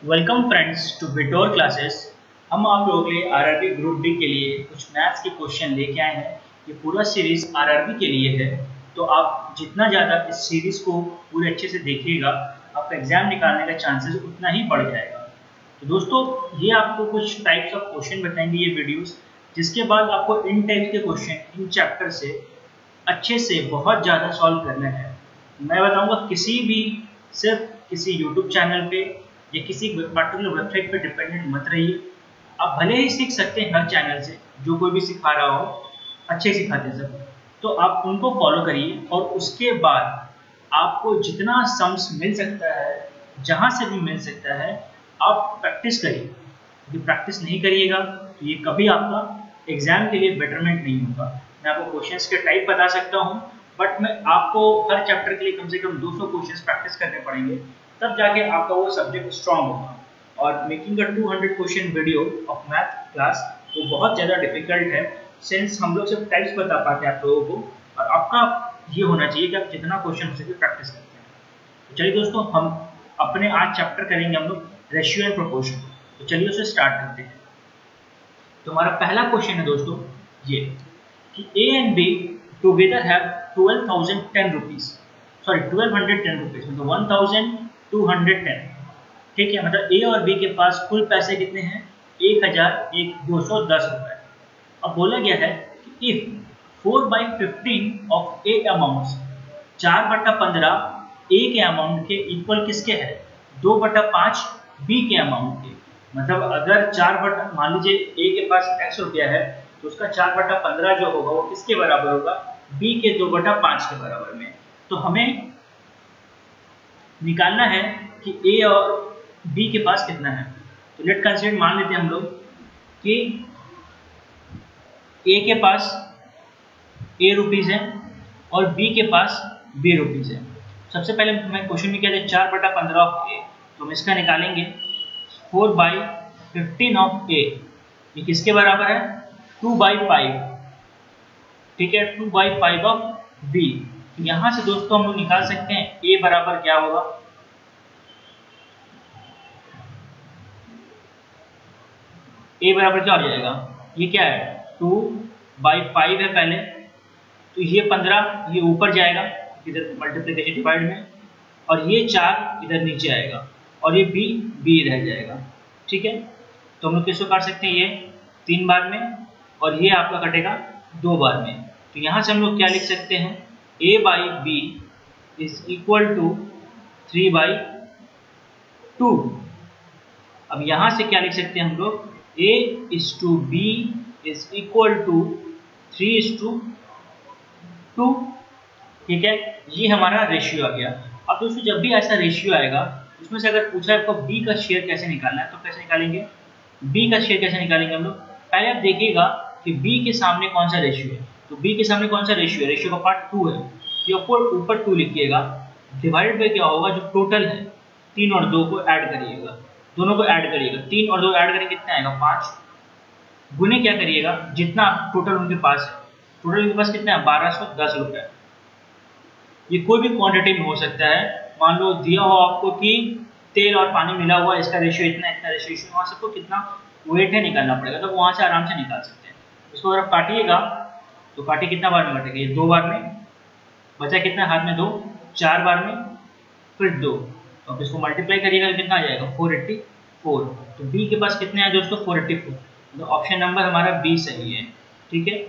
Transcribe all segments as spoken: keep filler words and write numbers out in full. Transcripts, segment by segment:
Welcome friends to विटोर classes. हम आप लोगों के लिए आरआरबी ग्रुप डी के लिए कुछ मैथ्स के क्वेश्चन लेके आए हैं। ये पूरा सीरीज आरआरबी के लिए है, तो आप जितना ज़्यादा इस सीरीज को पूरे अच्छे से देखिएगा, आपका एग्जाम निकालने का चांसेस उतना ही बढ़ जाएगा। तो दोस्तों, ये आपको कुछ टाइप्स ऑफ क्वेश्चन बताएंगे ये वीडियोस, जिसके बाद आपको इन टाइप के क्वेश्चन इन चैप्टर से अच्छे से बहुत ज़्यादा सॉल्व करना है। मैं बताऊँगा किसी भी सिर्फ किसी यूट्यूब चैनल पे या किसी पर्टिकुलर वेबसाइट पे डिपेंडेंट मत रहिए। आप भले ही सीख सकते हैं हर चैनल से, जो कोई भी सिखा रहा हो अच्छे सिखाते हैं सब, तो आप उनको फॉलो करिए और उसके बाद आपको जितना सम्स मिल सकता है, जहाँ से भी मिल सकता है, आप प्रैक्टिस करिए। यदि प्रैक्टिस नहीं करिएगा तो ये कभी आपका एग्जाम के लिए बेटरमेंट नहीं होगा। मैं आपको क्वेश्चंस के टाइप बता सकता हूँ, बट मैं आपको हर चैप्टर के लिए कम से कम दो सौ क्वेश्चंस प्रैक्टिस करने पड़ेंगे, तब जाके आपका वो सब्जेक्ट स्ट्रांग होगा। और मेकिंग अ दो सौ question video of math class वो बहुत ज़्यादा डिफिकल्ट है, सिंस हम लोग सिर्फ टाइप्स बता पाते हैं आप लोगों को, और आपका ये होना चाहिए कि आप जितना क्वेश्चन हो सके प्रैक्टिस करते हैं। तो चलिए दोस्तों, हम अपने आज चैप्टर करेंगे हम लोग रेशियो एंड प्रोपोर्शन। तो चलिए उसे स्टार्ट करते हैं। तो हमारा पहला क्वेश्चन है दोस्तों ये कि A and B together have twelve thousand ten rupees, sorry twelve hundred ten rupees, मतलब one thousand two hundred ten. ठीक है, मतलब ए और बी के पास कुल पैसे कितने हैं? एक हजार एक दो सौ दस रुपए। अब बोला गया है कि if four by fifteen of A amounts, चार बटा पंद्रह ए के अमाउंट के इक्वल किसके है? दो बटा पाँच बी के अमाउंट के। मतलब अगर चार बटा, मान लीजिए ए के पास एक्स रुपया है, तो उसका चार बटा पंद्रह जो होगा वो किसके बराबर होगा? बी के दो बटा पाँच के बराबर में। तो हमें निकालना है कि ए और बी के पास कितना है। तो लेट कंसीडर, मान लेते हैं हम लोग कि ए के पास ए रुपीज है और बी के पास बी रुपीज है। सबसे पहले मैं क्वेश्चन में क्या है, चार बटा पंद्रह ऑफ ए, तो हम इसका निकालेंगे four by fifteen of A, ये किसके बराबर है? Two by five. ठीक है, two by five of B. यहां से दोस्तों हम लोग निकाल सकते हैं ए बराबर क्या होगा? ए बराबर क्या हो जाएगा? ये क्या है? टू बाई फाइव है पहले, तो ये पंद्रह ये ऊपर जाएगा इधर मल्टीप्लिकेशन डिवाइड में, और ये चार इधर नीचे आएगा, और ये बी बी रह जाएगा। ठीक है, तो हम लोग किसको काट सकते हैं? ये तीन बार में, और ये आपका कटेगा दो बार में। तो यहाँ से हम लोग क्या लिख सकते हैं? A by B is equal to three by two. अब यहाँ से क्या लिख सकते हैं हम लोग? A is to B is equal to three is to two. ठीक है, ये हमारा रेशियो आ गया। अब दोस्तों, जब भी ऐसा रेशियो आएगा, उसमें से अगर पूछा है आपको B का शेयर कैसे निकालना है, तो कैसे निकालेंगे? B का शेयर कैसे निकालेंगे हम लोग? पहले आप देखिएगा कि B के सामने कौन सा रेशियो है। तो B के सामने कौन सा रेशियो है? रेशियो का पार्ट टू है, ये ऊपर ऊपर टू लिखिएगा, डिवाइडेड बाई क्या होगा? जो टोटल है तीन और दो को ऐड करिएगा, दोनों को ऐड करिएगा, तीन और दो ऐड करेंगे कितना आएगा? पाँच। गुने क्या करिएगा? जितना टोटल उनके पास है, टोटल उनके पास कितना है? बारह सौ दस रुपये। ये कोई भी क्वांटिटी में हो सकता है। मान लो दिया हो आपको कि तेल और पानी मिला हुआ, इसका रेशियो इतना, इतना रेशियो, वहाँ से आपको कितना वेट है निकालना पड़ेगा, तो वहाँ से आराम से निकाल सकते हैं। इसको अगर आप काटिएगा तो काटिए, कितना बार में कटेगा? ये दो बार में, बचा कितना हाथ में? दो, चार बार में, फिर दो, तो आप इसको मल्टीप्लाई करिएगा तो कितना आ जाएगा? Four eighty four. तो बी के पास कितने हैं दोस्तों? Four eighty four. तो ऑप्शन नंबर हमारा बी सही है। ठीक है,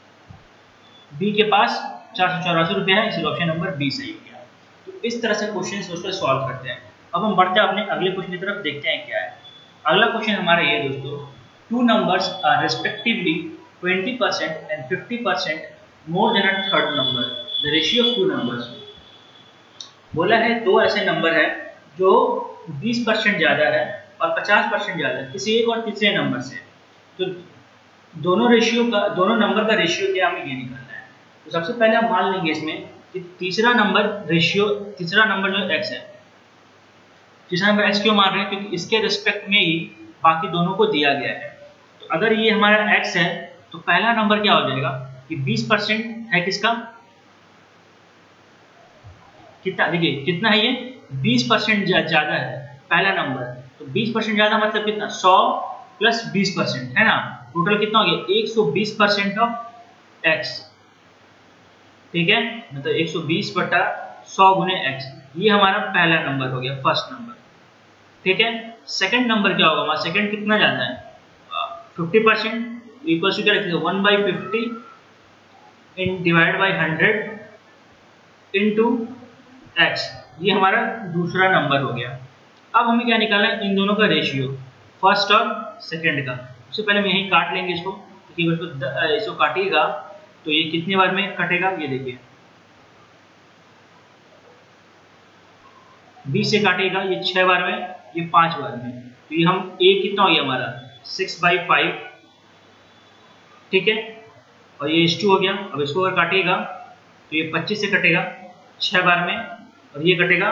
बी के पास चार सौ चौरासी रुपये है, इसलिए ऑप्शन नंबर बी सही हो गया। तो इस तरह से क्वेश्चन दोस्तों सॉल्व करते हैं। अब हम बढ़ते हैं अपने अगले क्वेश्चन की तरफ, देखते हैं क्या है अगला क्वेश्चन हमारा। ये दोस्तों, two numbers are respectively twenty percent and fifty percent more than a third number, the ratio of two numbers. बोला है दो ऐसे नंबर है जो बीस परसेंट ज़्यादा है और पचास परसेंट ज़्यादा है किसी एक और तीसरे नंबर से। तो दोनों रेशियो का, दोनों नंबर का रेशियो क्या हमें ये निकालना है। तो सबसे पहले हम मान लेंगे इसमें कि तीसरा नंबर रेशियो, तीसरा नंबर जो एक्स है, तीसरा नंबर एक्स क्यों मान रहे हैं? क्योंकि इसके रिस्पेक्ट में ही बाकी दोनों को दिया गया है। तो अगर ये हमारा एक्स है, तो पहला नंबर क्या हो जाएगा कि बीस परसेंट है किसका? कितना? देखिए कितना है ये? बीस परसेंट ज़्यादा है। पहला नंबर, तो बीस परसेंट ज्यादा मतलब कितना, सौ प्लस बीस परसेंट है ना, टोटल कितना हो गया एक सौ बीस परसेंट ऑफ एक्स। ठीक है, मतलब एक सौ बीस बटा सौ गुने एक्स, ये हमारा पहला नंबर हो गया, फर्स्ट नंबर। ठीक है, सेकंड नंबर क्या होगा हमारा, सेकंड कितना ज्यादा है, फिफ्टी परसेंट इक्वल टू क्या रखेंगे, one by fifty in divide by hundred into X, ये हमारा दूसरा नंबर हो गया। अब हमें क्या निकालना है, इन दोनों का रेशियो, फर्स्ट और सेकंड का। उससे पहले हम यहीं काट लेंगे इसको, क्योंकि इसको इसको काटिएगा तो ये कितने बार में कटेगा, ये देखिए बीस से काटेगा ये छह बार में, ये पांच बार में, तो ये हम ए कितना हो गया हमारा सिक्स बाई फाइव। ठीक है, और ये एच टू हो गया। अब इसको अगर काटिएगा तो ये पच्चीस से कटेगा छह बार में, और ये कटेगा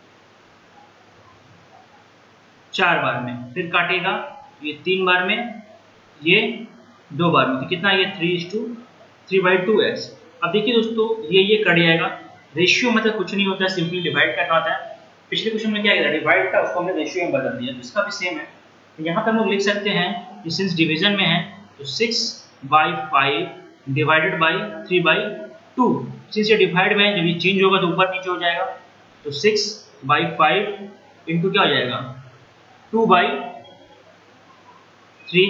चार बार में, फिर काटेगा ये तीन बार में, ये दो बार में, तो कितना ये three is to three by two X. अब देखिए दोस्तों, ये ये कट जाएगा, रेशियो मतलब कुछ नहीं होता है, सिंपली डिवाइड करना होता है। पिछले क्वेश्चन में क्या किया, डिवाइड था उसको हमने रेशियो में बदल दिया, तो इसका भी सेम है। तो यहाँ पर हम लोग लिख सकते हैं, सिंस डिवीजन में है तो six by five divided by three by two, since ये डिवाइड में है, जब ये चेंज होगा तो ऊपर नीचे हो जाएगा, तो सिक्स बाई फाइव इंटू क्या हो जाएगा टू बाई थ्री।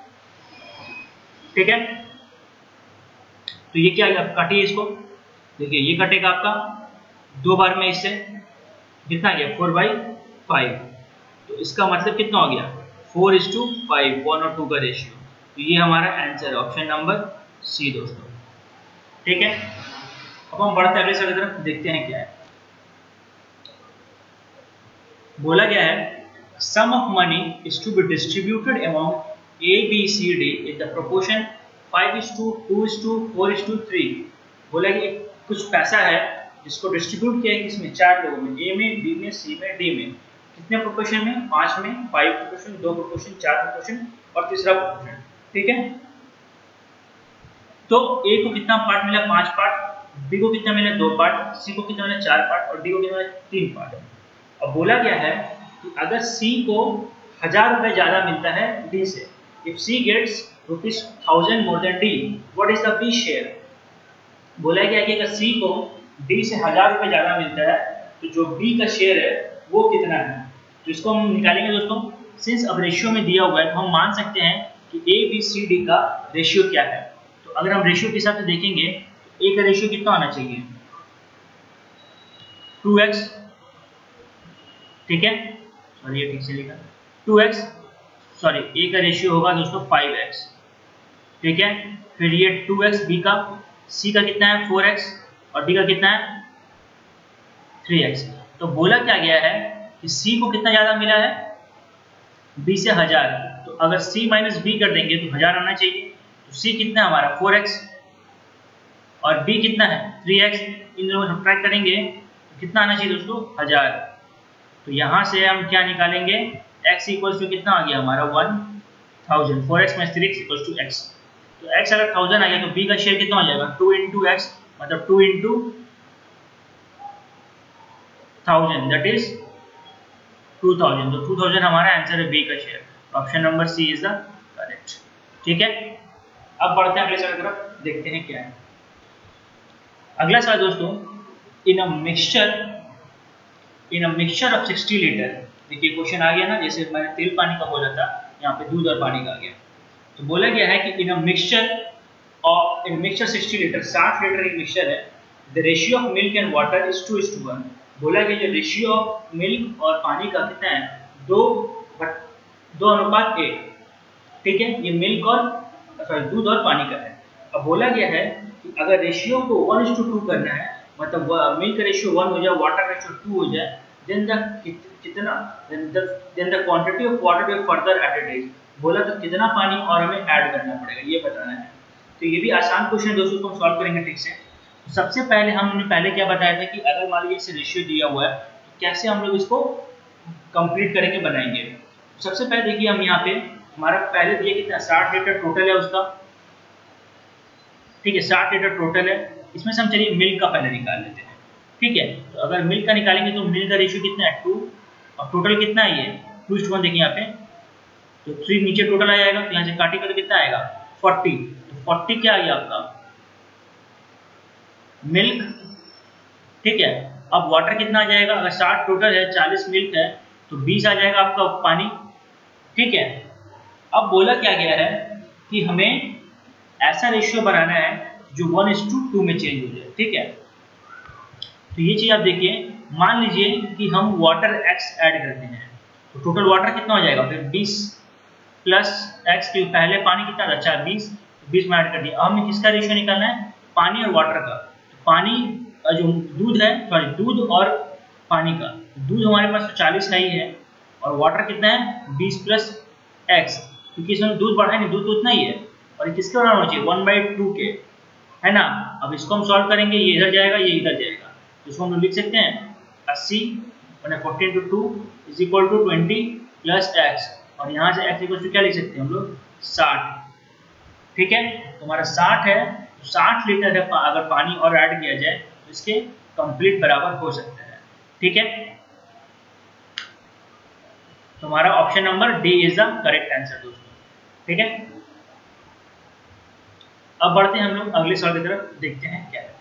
ठीक है, तो ये क्या है, काटिए इसको, देखिए ये कटेगा आपका दो बार में, इससे कितना गया फोर बाई फाइव, तो इसका मतलब कितना हो गया four is to five, one और टू का रेशियो। तो ये हमारा आंसर है ऑप्शन नंबर सी दोस्तों। ठीक है, अब हम बढ़ते हैं अगले सवाल की तरफ, देखते हैं क्या है। बोला गया है sum of money is to be distributed among A, B, C, D in the proportion five is to two is to four is to three. बोला कि कुछ पैसा है जिसको डिस्ट्रीब्यूट किया है किसमें, चार लोगों में, ए में, बी में, सी में, डी में, कितने प्रोपोर्शन में, पांच में, फाइव प्रोपोर्शन, दो प्रोपोर्शन, चार प्रोपोर्शन और तीसरा प्रोपोर्शन। ठीक है, तो ए को कितना पार्ट मिला, पांच पार्ट, बी को कितना मिला, दो पार्ट, सी को कितना मिला, चार पार्ट, और डी को कितना मिला, तीन पार्ट। अब बोला गया है कि अगर सी को हजार रुपए ज्यादा मिलता है डी से, if C gets rupees thousand more than D, what is the B share. बोला गया कि अगर सी को डी से हजार रुपए ज्यादा मिलता है तो जो बी का शेयर है वो कितना है, तो इसको हम निकालेंगे दोस्तों। सिंस अब रेशियो में दिया हुआ है तो हम मान सकते हैं कि ए बी सी डी का रेशियो क्या है। तो अगर हम रेशियो के हिसाब से देखेंगे तो ए का रेशियो कितना होना चाहिए, टू एक्स। ठीक है, सॉरी ये ठीक से लिखा, टू एक्स, सॉरी ए का रेशियो होगा दोस्तों फाइव एक्स। ठीक है, फिर ये टू एक्स बी का, सी का कितना है फोर एक्स और डी का कितना है थ्री एक्स। तो बोला क्या गया है कि सी को कितना ज्यादा मिला है, बी से हजार, तो अगर सी माइनस बी कर देंगे तो हजार आना चाहिए, तो सी कितना है हमारा फोर एक्स और बी कितना है थ्री एक्स, इन दोनों को सब्ट्रैक्ट करेंगे तो कितना आना चाहिए दोस्तों हजार। तो यहाँ से हम क्या निकालेंगे, x इक्वल्स टू कितना आ गया हमारा one thousand, four X minus three X equals two x. तो x अगर थाउजेंड आ गया तो b का शेयर कितना हो जाएगा, टू इंटू एक्स, मतलब two into thousand, that is two thousand. तो टू थाउजेंड हमारा आंसर है b का share, option number C is the correct. ठीक है, अब बढ़ते हैं अगले सवाल की तरफ, देखते हैं क्या है अगला सवाल दोस्तों। In a mixture in a mixture of sixty litre, देखिए क्वेश्चन आ गया ना, जैसे मैंने तेल पानी का बोला था, यहाँ पे दूध और पानी का आ गया। तो बोला गया है कि in a mixture of in mixture sixty litre, साठ लीटर एक मिक्सचर है, the ratio of milk and water is to is to one. बोला गया जो रेशियो ऑफ मिल्क और पानी का कितना है, दो दो अनुपात एक। ठीक है, ये मिल्क और सॉरी दूध और पानी का है। अब बोला गया है कि अगर रेशियो को वन इज टू टू करना है, मतलब मिल्क का रेशियो वन हो जाए, वाटर रेशियो टू हो जाए, देन द कितना then the quantity of water will further added. बोला तो कितना पानी और हमें ऐड करना पड़ेगा ये बताना है। तो ये भी आसान क्वेश्चन दोस्तों, इसको हम सॉल्व करेंगे ठीक से। तो सबसे पहले हमने पहले क्या बताया था कि अगर मान लीजिए इसे रेशियो दिया हुआ है तो कैसे हम लोग इसको कंप्लीट करेंगे, बनाएंगे। सबसे पहले देखिए हम यहाँ पे हमारा पहले दिया कितना साठ लीटर टोटल है उसका। ठीक है, साठ लीटर टोटल है, इसमें से हम चलिए मिल्क का पहले निकाल लेते हैं। ठीक है, तो अगर मिल्क का निकालेंगे तो मिल्क का रेशियो कितना है टू, और टोटल कितना है ये टू इस टू वन। देखिए यहाँ पे तो थ्री नीचे टोटल आ जाएगा, तो यहाँ से काटेगा तो कितना आएगा फोर्टी। तो फोर्टी क्या आ गया आपका मिल्क, ठीक है। अब वाटर कितना आ जाएगा, अगर साठ टोटल है चालीस मिल्क है तो बीस आ जाएगा आपका पानी, ठीक है। अब बोला क्या गया है कि हमें ऐसा रेशियो बनाना है जो वन इज टू टू में चेंज हो जाए, ठीक है। तो ये चीज आप देखिए, मान लीजिए कि हम वाटर एक्स ऐड करते हैं तो टोटल वाटर कितना हो जाएगा फिर बीस प्लस एक्स, के पहले पानी कितना था अच्छा बीस, बीस में ऐड कर दिया। अब हमें किसका रेशियो निकालना है पानी और वाटर का। तो पानी जो दूध है सॉरी दूध और पानी का, दूध हमारे पास तो चालीस का ही है और वाटर कितना है बीस प्लस एक्स, क्योंकि इसमें दूध बढ़ा है नहीं, दूध तो उतना ही है। और ये किसके बराबर होना चाहिए वन बाई टू के, है ना। अब इसको हम सॉल्व करेंगे, ये इधर जाएगा ये इधर जाएगा, तो इसको हम लोग लिख सकते हैं अस्सी forty into two is equal to twenty plus X, और यहाँ से एक्स इक्वल टू क्या लिख सकते हैं हम लोग साठ, ठीक है। तो हमारा साठ है, तो साठ लीटर है अगर पानी और ऐड किया जाए तो इसके कंप्लीट बराबर हो सकता है, ठीक है। तो हमारा option number D is the correct answer दोस्तों, ठीक है। अब बढ़ते हैं हम लोग अगले सवाल की तरफ, देखते हैं क्या है।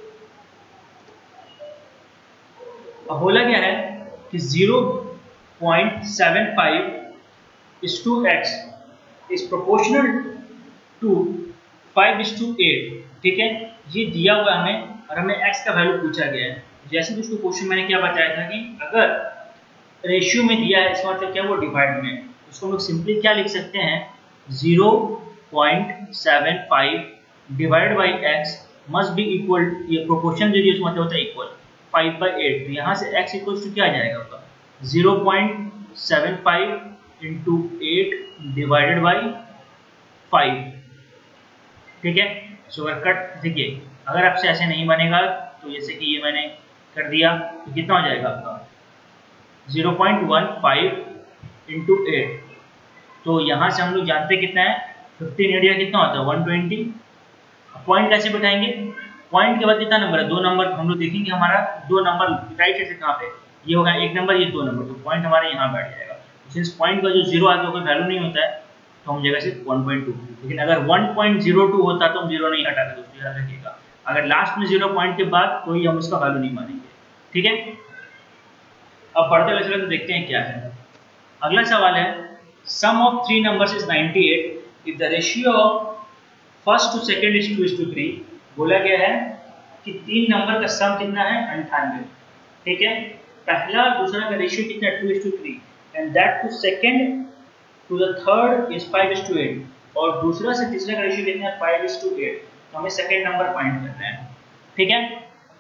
अब बोला गया है कि zero point seven five is to X is proportional to five is to eight, ठीक है। ये दिया हुआ हमें और हमें x का वैल्यू पूछा गया है। जैसे कि उसको क्वेश्चन मैंने क्या बताया था कि अगर रेशियो में दिया है इसका मतलब क्या वो डिवाइड में, उसको हम लोग सिंपली क्या लिख सकते हैं zero point seven five divide by X must be equal, ये प्रोपोर्शन जो उसका मतलब होता है इक्वल फाइव बाई एट। तो यहाँ से x इक्वल टू क्या आ जाएगा आपका zero point seven five into eight divided by five, ठीक है। सो अगर कट देखिए, अगर आपसे ऐसे नहीं बनेगा तो जैसे कि ये मैंने कर दिया तो कितना हो जाएगा आपका zero point one five into eight. तो यहाँ से हम लोग जानते कितना है फिफ्टीन एट या कितना होता है वन ट्वेंटी। पॉइंट कैसे बैठाएंगे, पॉइंट के बाद कितना नंबर है दो नंबर, हम लोग देखेंगे हमारा दो नंबर राइट साइड से कहाँ पे ये होगा एक नंबर ये दो नंबर, तो पॉइंट हमारे यहाँ बैठ जाएगा। सिंस पॉइंट का जो जीरो आगे कोई वैल्यू नहीं होता है तो हम जगह सिर्फ वन पॉइंट टू, लेकिन अगर वन पॉइंट ज़ीरो टू होता तो हम जीरो नहीं हटाते दोस्तों, याद रखिएगा। अगर लास्ट में जीरो पॉइंट के बाद कोई हम उसका वैल्यू नहीं मानेंगे, ठीक है। अब बढ़ते हुए चले तो देखते हैं क्या है। अगला सवाल है sum of three numbers is ninety eight if the ratio of first to second is to is to three. बोला गया है कि तीन नंबर का सम कितना है अंठानवे, ठीक है। पहला और दूसरा का रेशियो कितना है two is to three and that to second to the third is five is to eight, और दूसरा से तीसरे का रेशियो कितना है फाइव इज टू एट। तो हमें सेकंड नंबर फाइंड करना है, ठीक है।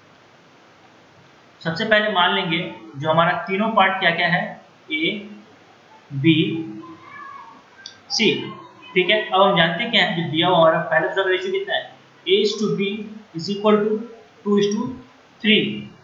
सबसे पहले मान लेंगे जो हमारा तीनों पार्ट क्या क्या है ए बी सी, ठीक है। अब हम जानते हैं क्या है जो दिया हुआ हमारा पहले दूसरा का रेशियो कितना है A is to B is equal to two is to three,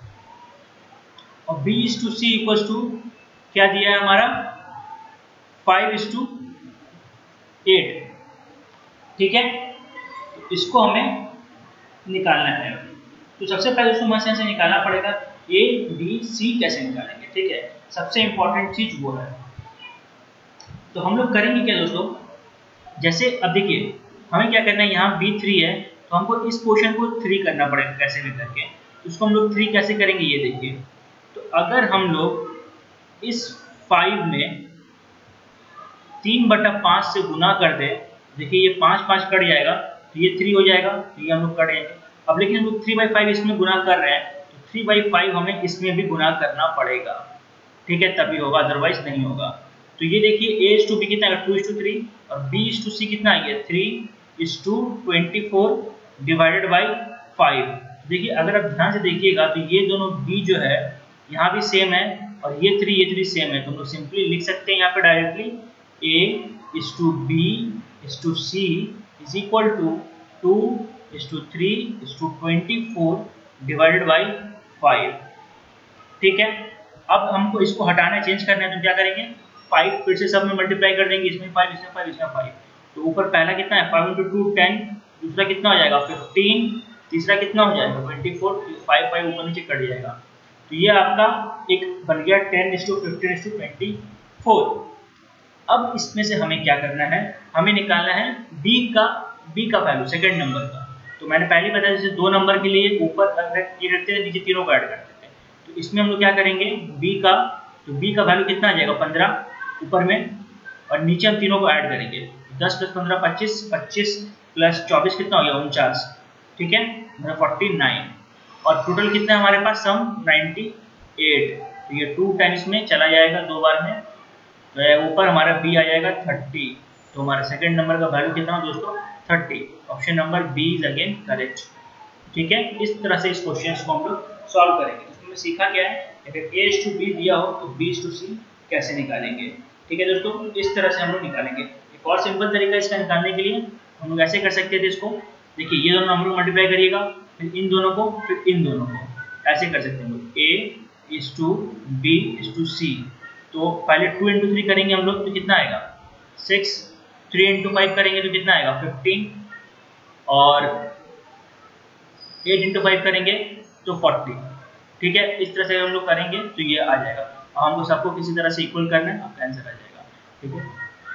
और B is to C equal to क्या दिया है हमारा फाइव इज टू एट, ठीक है। तो इसको हमें निकालना है। तो सबसे पहले उसको मशीन से निकालना पड़ेगा ए बी सी कैसे निकालेंगे, ठीक है। सबसे इंपॉर्टेंट चीज वो है। तो हम लोग करेंगे क्या दोस्तों, जैसे अब देखिए हमें क्या करना है यहाँ बी थ्री है तो हमको इस पोर्शन को थ्री करना पड़ेगा कैसे भी करके। तो उसको हम लोग थ्री कैसे करेंगे ये देखिए। तो अगर हम लोग इस फाइव में तीन बटा पाँच से गुना कर दे, देखिए ये पाँच पाँच कट जाएगा तो ये थ्री हो जाएगा, तो ये हम लोग कट जाएंगे। अब लेकिन हम लोग थ्री बाई फाइव इसमें गुना कर रहे हैं तो थ्री बाई फाइव हमें इसमें भी गुना करना पड़ेगा, ठीक है, तभी होगा अदरवाइज नहीं होगा। तो ये देखिए ए इज टू बी कितना है टू इज टू थ्री और बी इज टू सी कितना है three is to twenty four divided by five. देखिए अगर आप ध्यान से देखिएगा तो ये दोनों बी जो है यहाँ भी सेम है और ये थ्री ये थ्री सेम है, तो हम लोग सिंपली लिख सकते हैं यहाँ पे directly A is to B is to C is equal to two is to three is to twenty four divided by five, ठीक है। अब हमको इसको हटाना चेंज करना है तो क्या करेंगे फाइव फिर से सब में मल्टीप्लाई कर देंगे, इसमें फाइव इसमें फाइव इसमें फाइव। तो ऊपर पहला कितना है फाइव इंटू टू टेन, दूसरा कितना हो जाएगा फिफ्टीन, तीसरा कितना हो जाएगा ट्वेंटी फोर, फाइव फाइव ऊपर नीचे कट जाएगा। तो ये आपका एक बन गया ten is to fifteen is to twenty four. अब इसमें से हमें क्या करना है, हमें निकालना है b का b का वैल्यू सेकंड नंबर का। तो मैंने पहले बताया जैसे दो नंबर के लिए ऊपर ये रखते थे, नीचे तीनों को ऐड करते थे। तो इसमें हम लोग क्या करेंगे b का, तो b का वैल्यू कितना आ जाएगा पंद्रह ऊपर में, और नीचे हम तीनों को ऐड करेंगे। दस प्लस पंद्रह पच्चीस, पच्चीस प्लस चौबीस कितना हो गया उनचास, ठीक है मतलब फोर्टी नाइन। और टोटल कितना है हमारे पास सम नाइन्टी एट। तो ये टू टाइम्स में चला जाएगा दो बार में, तो ऊपर हमारा b आ जाएगा थर्टी। तो हमारा सेकंड नंबर का वैल्यू कितना हो दोस्तों thirty. Option number B is again correct. ठीक है, इस तरह से इस क्वेश्चन को हम लोग सॉल्व करेंगे। तो इसमें सीखा क्या है, अगर a टू b दिया हो तो b टू c कैसे निकालेंगे। ठीक है दोस्तों, इस तरह से हम लोग निकालेंगे। एक और सिंपल तरीका इसका निकालने के लिए हम लोग ऐसे कर सकते थे इसको, देखिए ये दोनों नंबर मल्टीप्लाई करिएगा, फिर इन दोनों को, फिर इन दोनों को, ऐसे कर सकते हैं हम लोग। a is to b is to c। तो पहले टू इंटू थ्री करेंगे हम लोग तो कितना आएगा सिक्स, थ्री इंटू फाइव करेंगे तो कितना आएगा फिफ्टीन, और एट इंटू फाइव करेंगे तो फोर्टी। ठीक है, इस तरह से हम लोग करेंगे तो ये आ जाएगा। हमको सबको किसी तरह से इक्वल करना है, आपका आंसर आ जाएगा। ठीक है,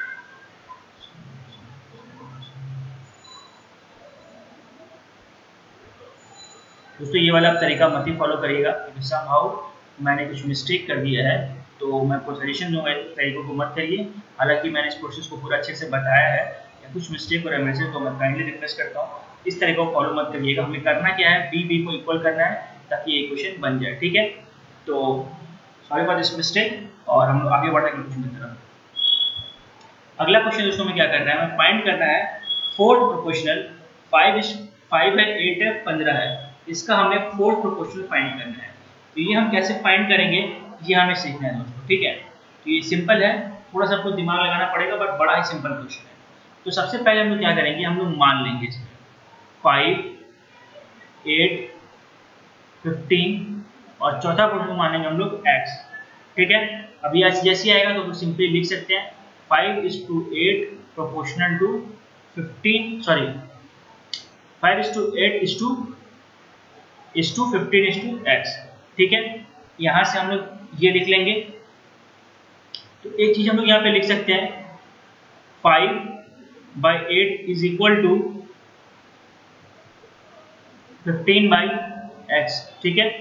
दोस्तों ये वाला आप तरीका मत ही फॉलो करिएगा, क्योंकि समहाउ मैंने कुछ मिस्टेक कर दिया है, तो मैं आपको सजेशन दूंगा इस तरीकों को मत करिए। हालांकि मैंने इस प्रोसेस को पूरा अच्छे से बताया है, या कुछ मिस्टेक हो रहा है मेरे से तो मैं काइंडली रिक्वेस्ट करता हूँ इस तरीके को फॉलो मत करिएगा। हमें करना क्या है, बी बी को इक्वल करना है ताकि ये इक्वेशन बन जाए। ठीक है, तो सॉरी फॉर दिस मिस्टेक, और हम लोग आगे बढ़ेंगे क्वेश्चन की तरफ। अगला क्वेश्चन दोस्तों में क्या करना है, हमें फाइंड करना है फोर्थ प्रोपोर्शनल। फाइव फाइव है, एट है, पंद्रह है, इसका हमें फोर्थ प्रोपोर्शनल फाइंड करना है। तो ये हम कैसे फाइंड करेंगे ये हमें सीखना है दोस्तों। ठीक है, तो ये सिंपल है, थोड़ा सा आपको दिमाग लगाना पड़ेगा, बट बड़ा ही सिंपल क्वेश्चन है। तो सबसे पहले हम लोग क्या करेंगे, हम लोग मान लेंगे इसमें फाइव, एट, फिफ्टीन, और चौथा क्वेश्चन मानेंगे हम लोग x। ठीक है, अभी आज जैसे आएगा तो सिंपली लिख सकते हैं five is to eight proportional to fifteen, sorry five is to eight is to is to fifteen is to X. ठीक है, यहां से हम लोग ये लिख लेंगे। तो एक चीज हम लोग यहाँ पे लिख सकते हैं, five by eight is equal to fifteen by X. ठीक है,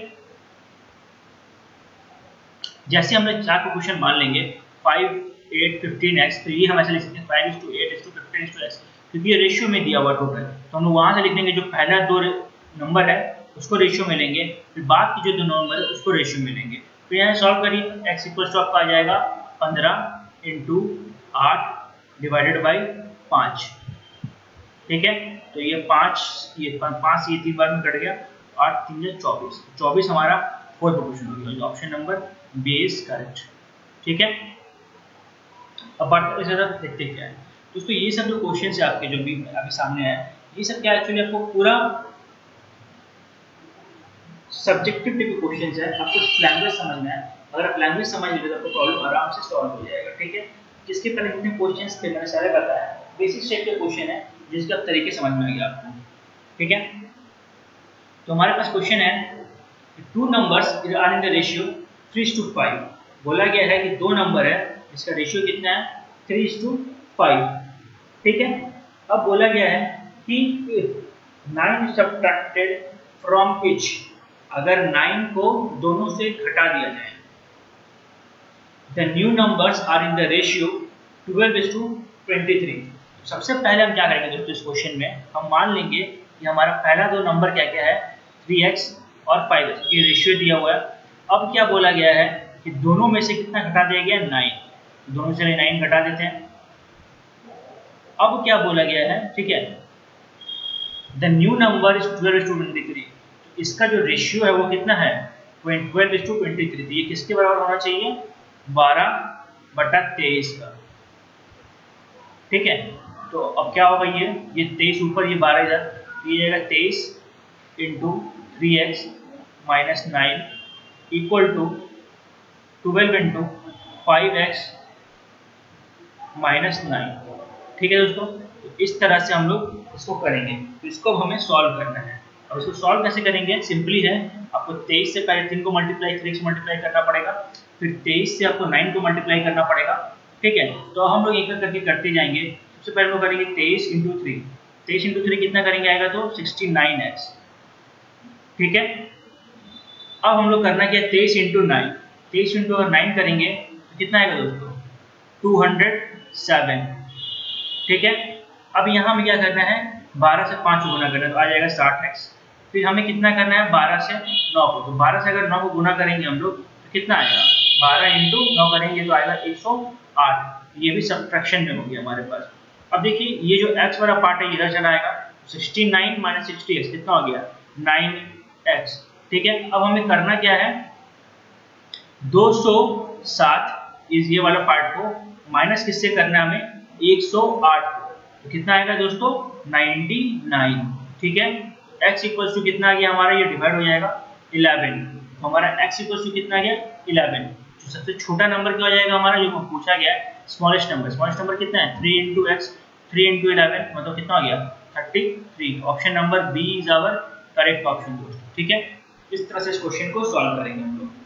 जैसे हम लोग चार को क्वेश्चन मान लेंगे फाइव, एट, फिफ्टीन एक्स, तो ये हम ऐसे लिख सकते हैं five is to eight is to fifteen is to X, क्योंकि ये रेशियो में दिया हुआ टोटल। तो हम लोग वहां से लिख लेंगे जो पहला दो नंबर है उसको रेशियो में लेंगे, फिर बाद की जो दो नंबर है उसको रेशियो में लेंगे। फिर यहाँ सॉल्व करिए, एक्स इक्वल टू आपका आ जाएगा पंद्रह इंटू आठ डिवाइडेड बाई पाँच। ठीक है, तो ये पाँच, ये पाँच ये तीन बार में कट गया, आठ तीन या चौबीस, चौबीस हमारा फोर्थ प्रोपोर्शन हो गया। Option number B is correct. ठीक है, अब बात इस तरफ देखते क्या है दोस्तों। ये सब जो क्वेश्चन है आपके जो भी अभी सामने है, ये सब क्या एक्चुअली आपको पूरा सब्जेक्टिव टाइप के क्वेश्चन है, आपको लैंग्वेज समझना है। अगर आप लैंग्वेज समझ लेते तो आपको प्रॉब्लम आराम से सॉल्व हो जाएगा। ठीक है, जिसके पहले जितने क्वेश्चंस थे मैंने सारे बताया, बेसिक टाइप के क्वेश्चन है जिसके आप तरीके समझ में आ गया आपको। ठीक है, तो हमारे पास क्वेश्चन है two numbers are in the ratio three to five. बोला गया है कि दो नंबर है जिसका रेशियो कितना है थ्री टू फाइव। ठीक है, अब बोला गया है कि नाइन सब्ट्रैक्टेड फ्रॉम ईच, अगर नाइन को दोनों से घटा दिया जाए, the new numbers are in the ratio twelve is to twenty three. सबसे पहले हम क्या करेंगे दोस्तों, इस क्वेश्चन में हम मान लेंगे कि हमारा पहला दो नंबर क्या क्या है थ्री एक्स और फाइव एक्स, ये रेशियो दिया हुआ है। अब क्या बोला गया है कि दोनों में से कितना घटा दिया गया नाइन, दोनों से नाइन घटा देते हैं। अब क्या बोला गया है, ठीक है, the new number is twelve is to twenty three. इसका जो रेशियो है वो कितना है twelve is to twenty three. तो ये किसके बराबर होना चाहिए, बारह बटा तेईस का। ठीक है, तो अब क्या होगा, ये ये तेईस ऊपर, ये बारह इधर, तो ये जाएगा तेईस into three X minus nine equal to twelve into five X minus nine. ठीक है दोस्तों, तो इस तरह से हम लोग इसको करेंगे। तो इसको हमें सॉल्व करना है। अब इसको सॉल्व कैसे करेंगे, सिंपली है, आपको तेईस से पहले तीन को मल्टीप्लाई थ्री से मल्टीप्लाई करना पड़ेगा, फिर तेईस से आपको नाइन को मल्टीप्लाई करना पड़ेगा, ठीक है। तो हम लोग एक एक करके करते जाएंगे। सबसे पहले हम करेंगे तेईस इंटू थ्री, तेईस इंटू थ्री कितना करेंगे आएगा तो सिक्सटी नाइन एक्स, ठीक है। अब हम लोग करना क्या, तेईस इंटू नाइन, तेईस इंटू अगर नाइन करेंगे तो कितना आएगा दोस्तों, टू हंड्रेड सेवन, ठीक है। अब यहाँ हमें क्या करना है, बारह से पाँच को गुना करना है तो आ जाएगा साठ एक्स। फिर हमें कितना करना है, बारह से नौ को, तो बारह से अगर नौ को गुना करेंगे हम लोग तो कितना आएगा, बारह इंटू नौ करेंगे तो आएगा एक सौ आठ। ये भी सब्ट्रैक्शन में होगी हमारे पास। अब देखिए ये जो x वाला पार्ट है इधर चला आएगा, sixty nine minus sixty x कितना हो गया, नाइन एक्स, ठीक है। अब हमें करना क्या है, दो सौ सात इस ये वाला पार्ट को माइनस किससे करना है हमें, एक सौ आठ को, तो कितना आएगा दोस्तों, नाइन्टी नाइन, ठीक है। x इक्वल्स टू कितना आ गया हमारा, ये डिवाइड हो जाएगा इलेवन, तो हमारा x इक्वल्स टू कितना आ गया, इलेवन। जो सबसे छोटा नंबर क्या हो जाएगा हमारा, जो पूछा गया है स्मॉलेस्ट नंबर, स्मॉलेस्ट नंबर कितना है, three into x, three into eleven मतलब कितना हो गया, thirty three. Option number B is our correct option दोस्तों, ठीक है। इस तरह से इस क्वेश्चन को सॉल्व करेंगे हम लोग।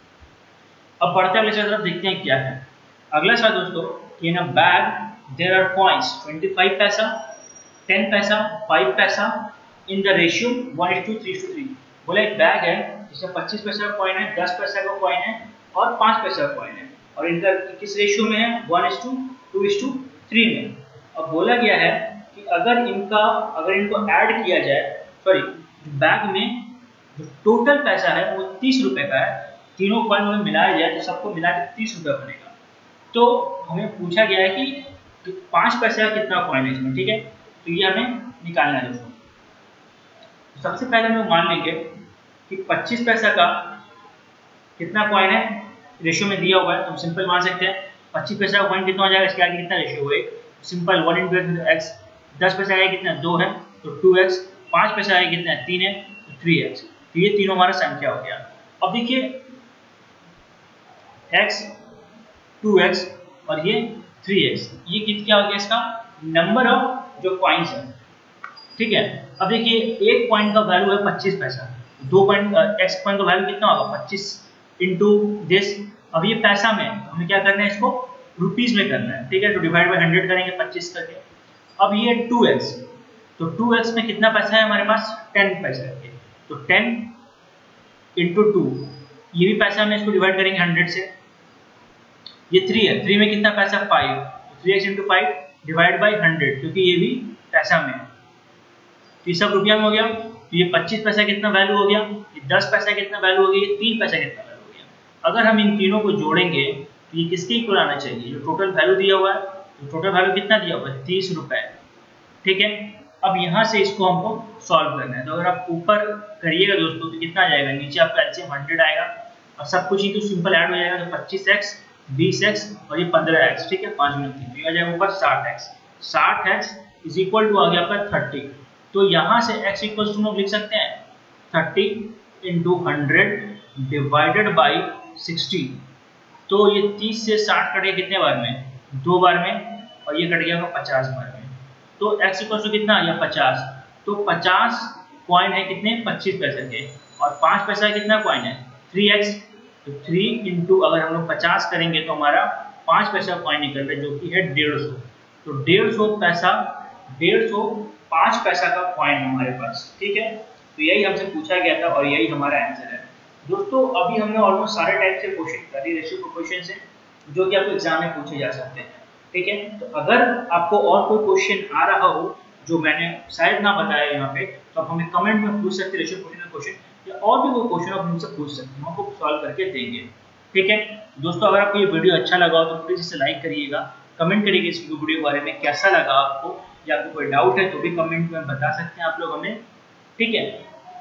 अब बढ़ते अगले तरफ देखते हैं क्या है। अगला सवाल दोस्तों, in a bag there are coins twenty five paisa, ten paisa, five paisa in the ratio one is to three to three. बोले एक बैग है जिसमें पच्चीस पैसा का कॉइन है, दस पैसा का कॉइन है और पाँच पैसा का कॉइन है, और इनका किस रेशियो में है, one is to two is to three में। अब बोला गया है कि अगर इनका अगर इनको ऐड किया जाए, सॉरी बैग में जो टोटल पैसा है वो तीस रुपए का है, तीनों कॉइन में मिलाया जाए तो सबको मिला के तीस रुपये बनेगा। तो हमें पूछा गया है कि पाँच पैसे का कितना कॉइन है इसमें, ठीक है। तो ये हमें निकालना है दोस्तों। सबसे पहले हम मान लेंगे कि पच्चीस पैसा का कितना कॉइन है, रेशियो में दिया हुआ है, तो हम सिंपल मान सकते हैं पच्चीस पैसा का कॉइन कितना हो जाएगा, इसके आगे कितना रेशियो हुआ, सिंपल वन इंटू एक्स। दस पैसा आएगा कितना, दो है तो टू एक्स, पाँच पैसा आएगा कितना, तीन है तो थ्री एक्स। तो ये तीनों हमारा संख्या हो गया। अब देखिए x, टू एक्स और ये थ्री एक्स, ये कित क्या हो गया, इसका नंबर ऑफ जो कॉइन्स है, ठीक है। अब देखिए एक कॉइन का वैल्यू है पच्चीस पैसा, दो कॉइन एक्स कॉइन का वैल्यू कितना होगा, पच्चीस इंटू दिस। अब ये पैसा में हमें क्या करना है, इसको रुपीस में करना है, ठीक है। तो डिवाइड बाई हंड्रेड करेंगे पच्चीस करके। अब ये टू एक्स, तो टू एक्स में कितना पैसा है हमारे पास, टेन पैसा है, तो टेन इंटू टू, ये भी पैसा में इसको डिवाइड करेंगे हंड्रेड से। ये थ्री है, थ्री में कितना पैसा, फाइव, तो three x into five divide by hundred, क्योंकि ये भी पैसा में है, तो ये सब रुपया में हो गया। तो ये पच्चीस पैसा कितना वैल्यू हो गया, ये दस पैसा कितना वैल्यू हो गया, ये तीन पैसा कितना वैल्यू हो गया। अगर हम इन तीनों को जोड़ेंगे तो ये किसके इक्वल आना चाहिए, जो टोटल वैल्यू दिया हुआ है, तो टोटल वैल्यू कितना दिया हुआ है, तीस रुपए, ठीक है। अब यहाँ से इसको हमको सॉल्व करना है, तो अगर आप ऊपर करिएगा दोस्तों तो कितना आ जाएगा, नीचे आपका एलसीएम हंड्रेड आएगा और सब कुछ ही तो सिंपल ऐड हो जाएगा, तो पच्चीस एक्स, बीस एक्स और ये पंद्रह एक्स, ठीक है, पाँच मिनट तीन, आ जाएगा ऊपर साठ एक्स। साठ एक्स इज इक्वल टू आ गया आपका थर्टी। तो यहाँ से x इक्वल टू हम लिख सकते हैं thirty into hundred divided by sixty. तो ये तीस से साठ कट गया कितने बार में, दो बार में, और ये कट गया पचास बार में। तो x इक्वल टू कितना आ गया, पचास। तो पचास कॉइन है कितने, पच्चीस पैसे के, और पाँच पैसा कितना कॉइन है, थ्री एक्स। तो थ्री इंटू अगर हम लोग पचास करेंगे तो हमारा पाँच पैसा कॉइन निकल रहा है, जो कि है डेढ़ सौ। तो डेढ़ सौ पैसा, डेढ़ सौ पाँच पैसा का कॉइन हमारे पास, ठीक है। तो यही हमसे पूछा गया था और यही हमारा आंसर है दोस्तों। अभी हमने ऑलमोस्ट सारे टाइप से क्वेश्चन कर दिए, रेशियो के क्वेश्चन से, जो कि आपको एग्जाम में पूछे जा सकते हैं, ठीक है। तो अगर आपको और कोई क्वेश्चन आ रहा हो जो मैंने शायद ना बताया यहाँ पे, तो आप हमें कमेंट में पूछ सकते हैं, रेशियो क्वेश्चन का क्वेश्चन या और भी कोई क्वेश्चन आप हमसे पूछ सकते हैं, हम आपको सॉल्व करके देंगे, ठीक है दोस्तों। अगर आपको ये वीडियो अच्छा लगा हो तो प्लीज़ इसे लाइक करिएगा, कमेंट करिएगा इस वीडियो के बारे में कैसा लगा आपको, या आपको कोई डाउट है तो भी कमेंट में बता सकते हैं आप लोग हमें, ठीक है।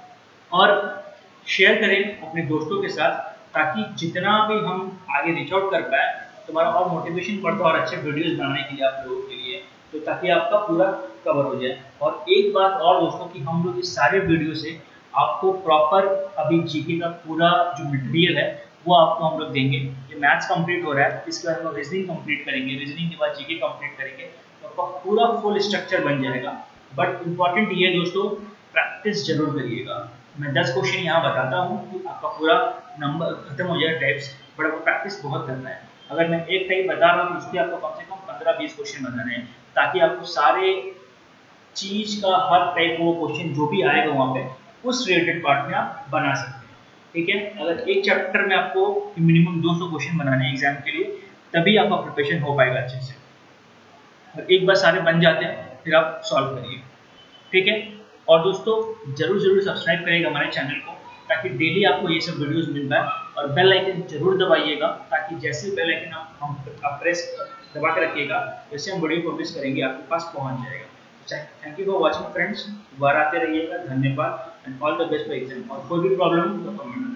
और शेयर करें अपने दोस्तों के साथ, ताकि जितना भी हम आगे रीच आउट कर पाए तो हमारा और मोटिवेशन बढ़ता है और अच्छे वीडियोस बनाने के लिए आप लोगों के लिए, तो ताकि आपका पूरा कवर हो जाए। और एक बात और दोस्तों कि हम लोग इस सारे वीडियो से आपको प्रॉपर अभी जीके का पूरा जो मटेरियल है वो आपको हम लोग देंगे। ये मैथ्स कंप्लीट हो रहा है, इसके बाद हम रीजनिंग कंप्लीट करेंगे, रीजनिंग के बाद जीके कंप्लीट करेंगे, तो आपका पूरा फुल स्ट्रक्चर बन जाएगा। बट इम्पॉर्टेंट ये है दोस्तों प्रैक्टिस जरूर करिएगा। मैं दस क्वेश्चन यहाँ बताता हूँ कि आपका पूरा नंबर खत्म हो जाए टाइप्स, बट आपको प्रैक्टिस बहुत करना है। अगर मैं एक टाइप बता रहा हूँ तो इसके आपको कम से कम पंद्रह बीस क्वेश्चन बनाने हैं, ताकि आपको सारे चीज का हर टाइप वो क्वेश्चन जो भी आएगा वहाँ पे उस रिलेटेड पार्ट में आप बना सकते हैं। ठीक है, अगर एक चैप्टर में आपको मिनिमम दो सौ क्वेश्चन बनाने हैं एग्जाम के लिए, तभी आपका प्रिपरेशन हो पाएगा अच्छे से। और एक बार सारे बन जाते हैं फिर आप सॉल्व करिए। ठीक है, और दोस्तों जरूर जरूर सब्सक्राइब करिएगा हमारे चैनल को, ताकि डेली आपको ये सब वीडियोस मिल पाए। और बेल आइकन जरूर दबाइएगा, ताकि जैसे बेल आइकन आप, हम आप प्रेस दबा के रखिएगा, जैसे हम वीडियो पब्लिश करेंगे आपके पास पहुंच जाएगा। Thank you for watching friends, दोबारा आते रहिएगा। धन्यवाद and all the best for exam. और कोई भी प्रॉब्लम तो कमेंट